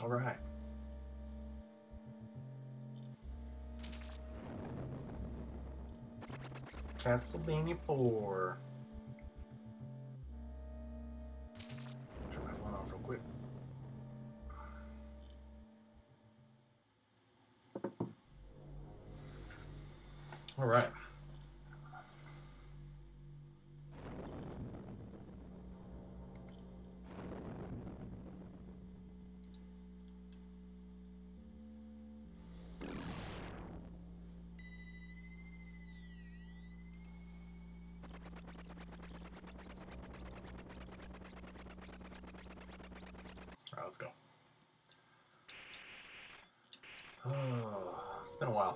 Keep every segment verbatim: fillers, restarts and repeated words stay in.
All right. Castlevania four. Turn my phone off real quick. All right. All right, let's go. Oh, it's been a while.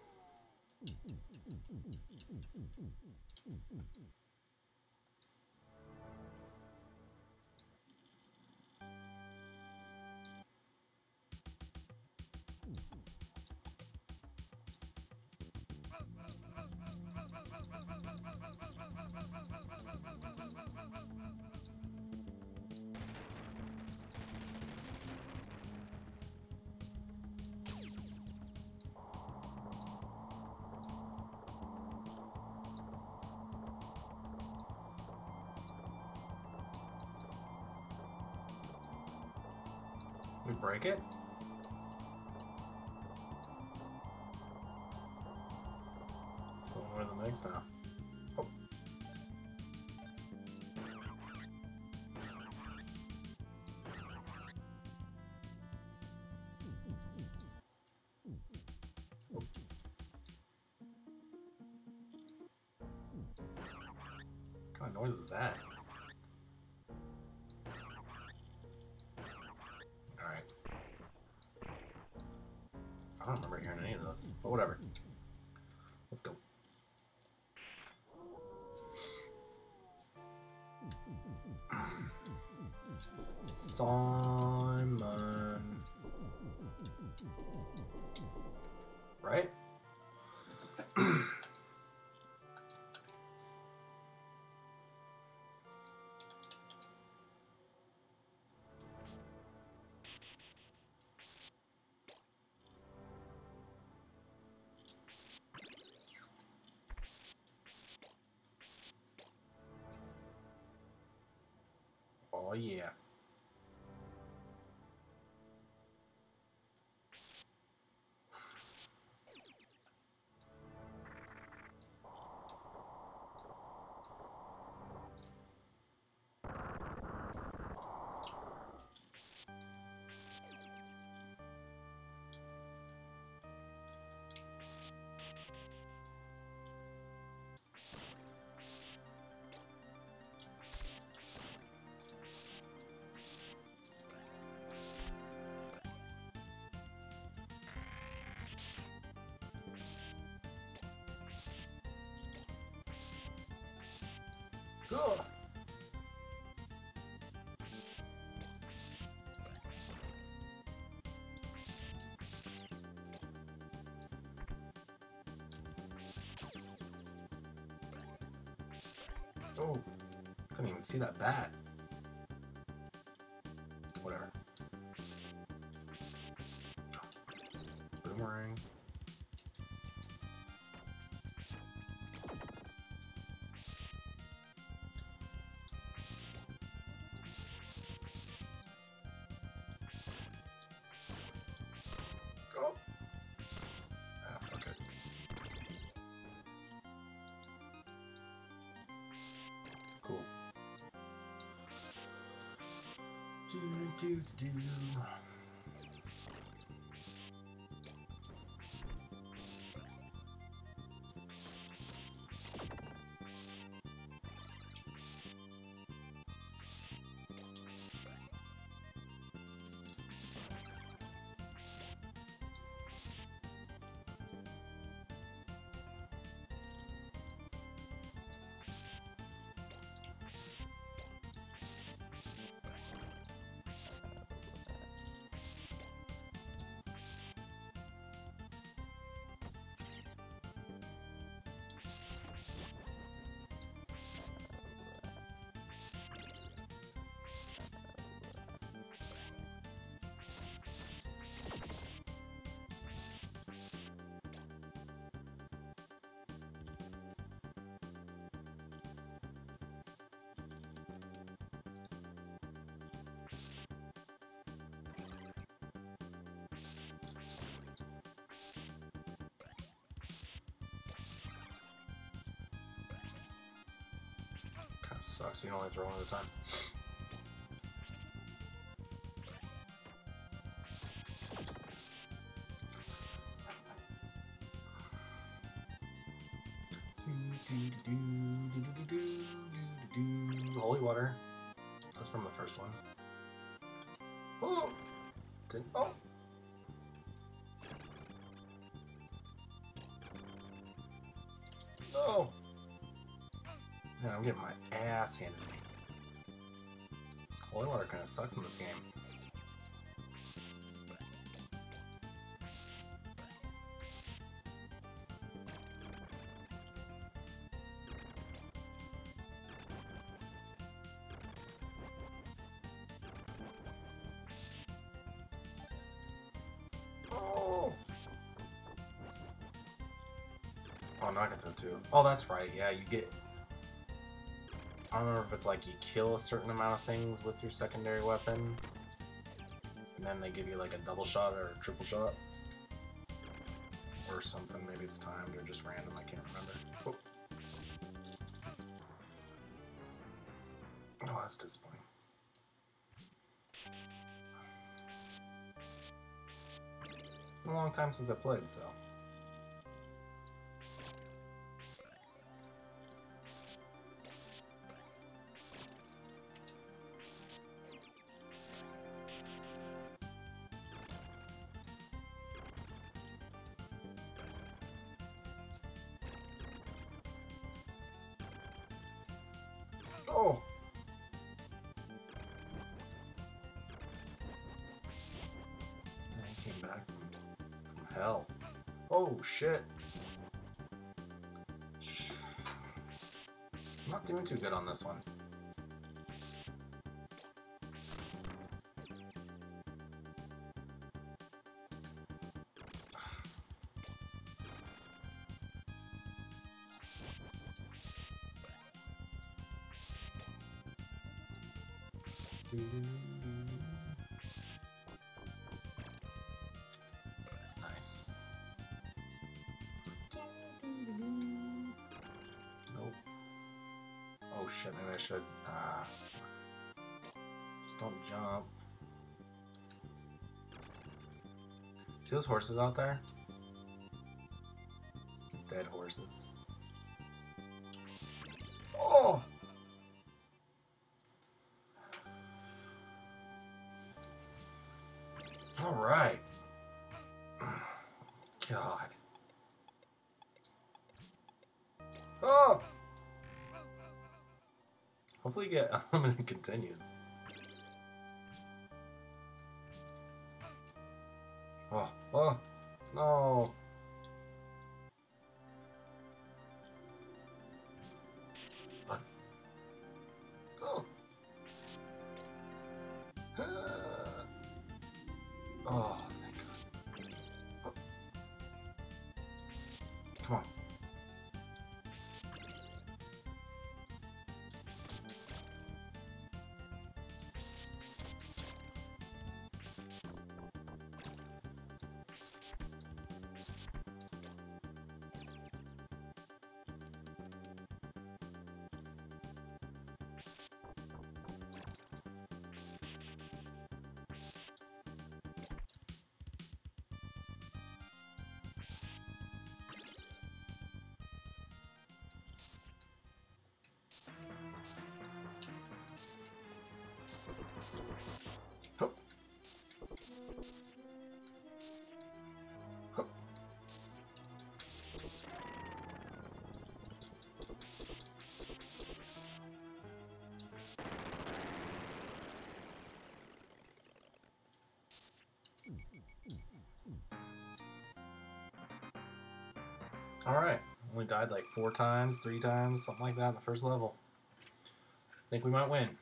We break it? So where are the legs now? Oh. Oh. What kind of noise is that? Alright. I don't remember hearing any of those, but whatever. Let's go. Simon. Right? Oh yeah. Go. Oh, couldn't even see that bat. Whatever. Boomerang. Go. Ah, fuck it. Cool. Do do do. Sucks, you can only throw one at a time. Holy water. That's from the first one. Oh! Did, oh! No! Man, I'm getting my ass handed to me. Holy water kind of sucks in this game. Oh! Oh, no, I can throw two. Oh, that's right. Yeah, you get... I don't remember if it's like you kill a certain amount of things with your secondary weapon, and then they give you like a double shot or a triple shot, or something. Maybe it's timed or just random. I can't remember. Oh, oh that's disappointing. It's been a long time since I played, so. Oh! I came back from, from hell. Oh, shit. I'm not doing too good on this one. Nice. Nope. Oh shit, maybe I should. Ah. Just don't jump. See those horses out there? Dead horses. Oh! Alright. God. Oh! Hopefully you get unlimited continues. Oh, oh, no. Run. Oh. Oh, thank God. Oh. Come on. Oh. Oh. Alright, only died like four times, three times, something like that in the first level. Think we might win.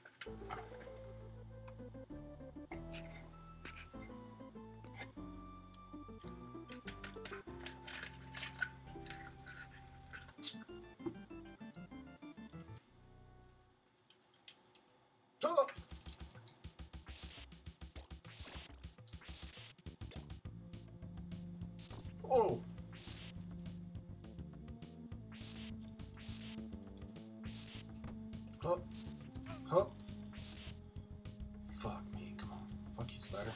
Oh! Oh! Huh. Huh. Fuck me, come on. Fuck you, spider.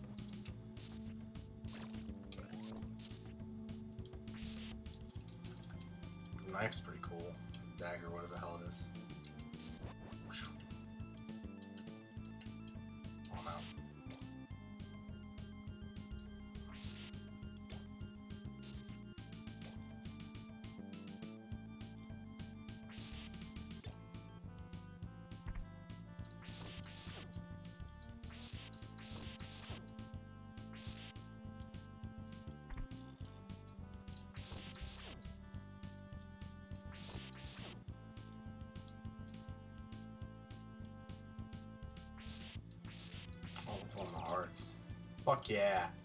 The knife's pretty cool. Dagger, whatever the hell it is. Oh, I'm out. Oh, one of the hearts. Fuck yeah.